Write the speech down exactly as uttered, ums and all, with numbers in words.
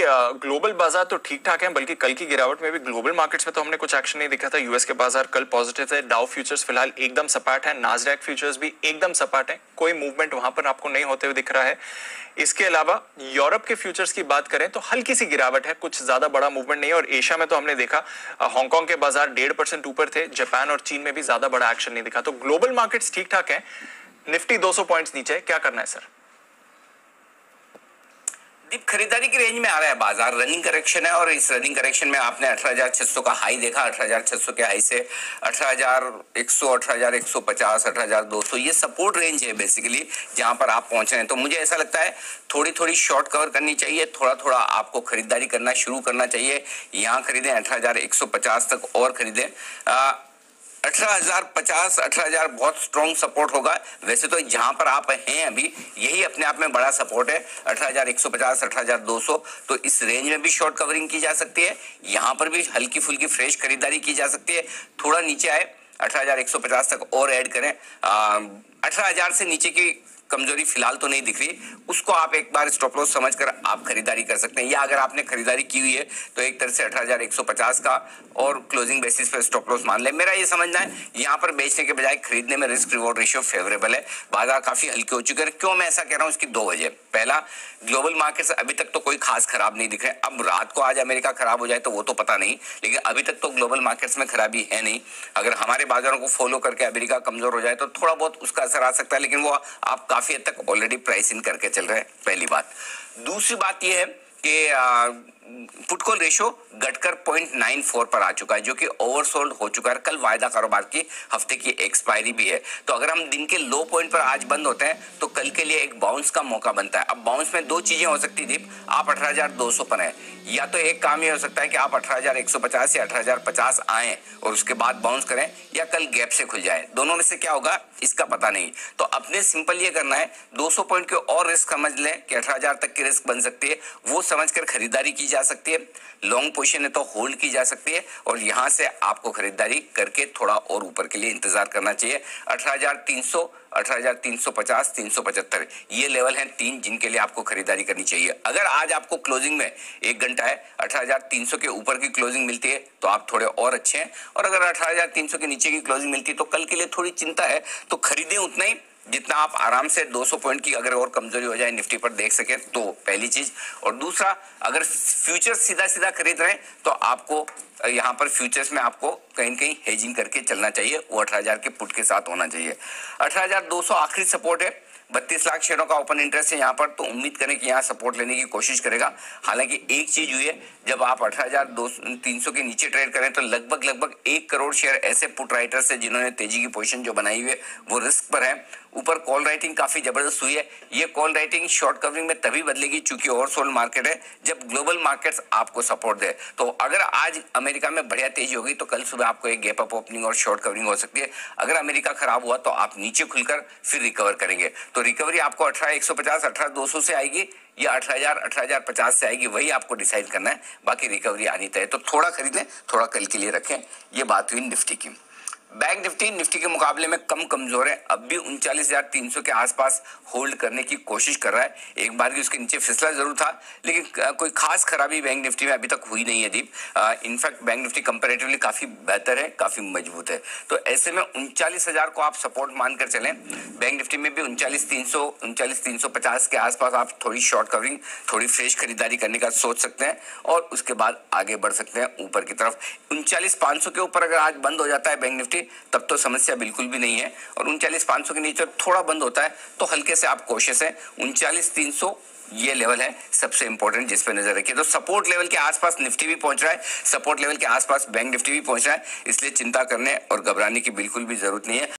Global बाजार तो ठीक ठाक है, बल्कि कल की गिरावट में भी ग्लोबल मार्केट्स में तो हमने कुछ एक्शन नहीं दिखा था। यूएस के बाजार कल पॉजिटिव थे, डाउ फ्यूचर्स फिलहाल एकदम सपाट है, नास्डैक फ्यूचर्स भी एकदम सपाट है, कोई मूवमेंट वहां पर आपको नहीं होते हुए दिख रहा है। इसके अलावा यूरोप के फ्यूचर्स की बात करें तो हल्की सी गिरावट है, कुछ ज्यादा बड़ा मूवमेंट नहीं है। और एशिया में तो हमने देखा हांगकांग के बाजार डेढ़ परसेंट ऊपर थे, जापान और चीन में भी ज्यादा बड़ा एक्शन नहीं दिखा। तो ग्लोबल मार्केट्स ठीक ठाक है, निफ्टी दो सौ पॉइंट्स नीचे है। क्या करना है सर? दीप, खरीदारी की रेंज में आ रहा है बाजार, रनिंग करेक्शन है और इस रनिंग करेक्शन में आपने अठारह हज़ार छह सौ का हाई देखा, अठारह हज़ार छह सौ के हाई से अठारह हज़ार एक सौ, अठारह हज़ार एक सौ पचास, अठारह हज़ार दो सौ, ये सपोर्ट रेंज है बेसिकली जहां पर आप पहुंच रहे हैं। तो मुझे ऐसा लगता है थोड़ी थोड़ी शॉर्ट कवर करनी चाहिए, थोड़ा थोड़ा आपको खरीदारी करना शुरू करना चाहिए। यहाँ खरीदें अठारह हज़ार एक सौ पचास तक और खरीदें। अठारह हज़ार पचास, अठारह हज़ार बहुत स्ट्रॉन्ग सपोर्ट होगा। वैसे तो जहां पर आप हैं अभी यही अपने आप में बड़ा सपोर्ट है, अठारह हज़ार एक सौ पचास, अठारह हज़ार दो सौ। तो इस रेंज में भी शॉर्ट कवरिंग की जा सकती है, यहां पर भी हल्की फुल्की फ्रेश खरीदारी की जा सकती है। थोड़ा नीचे आए अठारह हज़ार एक सौ पचास तक और ऐड करें। अठारह हज़ार से नीचे की कमजोरी फिलहाल तो नहीं दिख रही, उसको आप एक बार स्टॉप लॉस समझकर आप खरीदारी कर सकते हैं। या अगर आपने खरीदारी की हुई है तो एक तरह से अठारह हज़ार एक सौ पचास का और क्लोजिंग बेसिस पर स्टॉप लॉस मान ले। मेरा ये समझना है यहाँ पर बेचने के बजाय खरीदने में रिस्क रिवॉर्ड रेशियो फेवरेबल है। बाजार काफी हल्के हो चुके हैं। क्यों मैं ऐसा कह रहा हूँ, इसकी दो वजह। पहला, ग्लोबल मार्केट्स अभी तक तो कोई खास खराब नहीं दिख रहे। अब रात को आज अमेरिका खराब हो जाए तो वो तो पता नहीं, लेकिन अभी तक तो ग्लोबल मार्केट्स में खराबी है नहीं। अगर हमारे बाजारों को फॉलो करके अमेरिका कमजोर हो जाए तो थोड़ा बहुत उसका असर आ सकता है, लेकिन वो आप काफी हद तक ऑलरेडी प्राइस इन करके चल रहे हैं, पहली बात। दूसरी बात यह है कि पुट कॉल रेशो घटकर पॉइंट नाइन फोर पर आ चुका है, जो कि ओवरसोल्ड हो चुका है। कल वायदा कारोबार की हफ्ते की एक्सपायरी भी है, तो अगर हम दिन के लो पॉइंट पर आज बंद होते हैं तो कल के लिए एक बाउंस का मौका बनता है। अब बाउंस में दो चीजें हो सकती दीप, आप अठारह हज़ार दो सौ पर हैं, या तो एक काम ये हो सकता है कि आप अठारह हज़ार एक सौ पचास या अठारह हज़ार पचास आए और उसके बाद बाउंस करें, या कल गैप से खुल जाए। दोनों में से क्या होगा इसका पता नहीं। तो अपने सिंपल ये करना है, दो सौ पॉइंट के और रिस्क समझ लें कि अठारह हज़ार तक की रिस्क बन सकती है, वो समझकर खरीदारी की जा सकती है। लॉन्ग पोजीशन है तो होल्ड की जा सकती है, और यहां से आपको खरीदारी करके थोड़ा और ऊपर के लिए इंतजार करना चाहिए। अठारह हज़ार तीन सौ, अठारह हज़ार तीन सौ पचास, तीन सौ पचहत्तर ये लेवल हैं तीन जिनके लिए आपको खरीदारी करनी चाहिए। अगर आज आपको क्लोजिंग में एक घंटा है अठारह हज़ार तीन सौ के ऊपर की क्लोजिंग मिलती है तो आप थोड़े और अच्छे हैं, और अगर अठारह हज़ार तीन सौ के नीचे की क्लोजिंग मिलती है तो कल के लिए थोड़ी चिंता है। तो खरीदें उतना ही जितना आप आराम से दो सौ पॉइंट की अगर और कमजोरी हो जाए निफ्टी पर देख सके तो, पहली चीज। और दूसरा, अगर फ्यूचर्स सीधा सीधा खरीद रहे हैं तो आपको यहाँ पर फ्यूचर्स में आपको कहीं न कहीं हेजिंग करके चलना चाहिए, वो अठारह हज़ार के पुट के साथ होना चाहिए। अठारह हज़ार दो सौ आखिरी सपोर्ट है, बत्तीस लाख शेयरों का ओपन इंटरेस्ट है यहाँ पर, तो उम्मीद करें कि यहाँ सपोर्ट लेने की कोशिश करेगा। हालांकि एक चीज हुई है, जब आप अठारह हज़ार दो सौ तीन सौ के नीचे ट्रेड करें तो लगभग लगभग एक करोड़ शेयर ऐसे पुट राइटर्स है जिन्होंने तेजी की पोजीशन जो बनाई हुई है वो रिस्क पर है। ऊपर कॉल राइटिंग काफी जबरदस्त हुई है। ये कॉल राइटिंग शॉर्ट कवरिंग में तभी बदलेगी चूंकि ओवरसोल्ड मार्केट है, जब ग्लोबल मार्केट्स आपको सपोर्ट दे। तो अगर आज अमेरिका में बढ़िया तेजी होगी तो कल सुबह आपको एक गैप अप ओपनिंग और शॉर्ट कवरिंग हो सकती है। अगर अमेरिका खराब हुआ तो आप नीचे खुलकर फिर रिकवर करेंगे। तो रिकवरी आपको अठारह एक सौ पचास, अठारह दो सौ से आएगी या अठारह हज़ार, अठारह हज़ार पचास से आएगी, वही आपको डिसाइड करना है। बाकी रिकवरी आनी तय। तो थोड़ा खरीदें, थोड़ा कल के लिए रखें। ये बात हुई निफ्टी की। बैंक निफ्टी निफ्टी के मुकाबले में कम कमजोर है, अब भी उनचालीस हज़ार तीन सौ के आसपास होल्ड करने की कोशिश कर रहा है। एक बार की उसके नीचे फिसला जरूर था, लेकिन कोई खास खराबी बैंक निफ्टी में अभी तक हुई नहीं है Deep. In fact bank Nifty comparatively काफी बेहतर है, काफी मजबूत है। तो ऐसे में उनचालीस हजार को आप सपोर्ट मानकर चलें। बैंक निफ्टी में भी उनचालीस तीन सौ, उनचालीस तीन सौ पचास के आसपास आप थोड़ी शॉर्ट कवरिंग, थोड़ी फ्रेश खरीदारी करने का सोच सकते हैं, और उसके बाद आगे बढ़ सकते हैं ऊपर की तरफ। उनचालीस पाँच सौ के ऊपर अगर आज बंद हो जाता है बैंक निफ्टी तब तो समस्या बिल्कुल भी नहीं है, और उनचालीस पाँच सौ के नीचे थोड़ा बंद होता है तो हल्के से आप कोशिश है। उनचालीस तीन सौ ये लेवल है सबसे इंपॉर्टेंट जिस पे नजर रखिए। तो सपोर्ट लेवल के आसपास निफ्टी भी पहुंच रहा है, सपोर्ट लेवल के आसपास बैंक निफ्टी भी पहुंच रहा है, इसलिए चिंता करने और घबराने की बिल्कुल भी जरूरत नहीं है।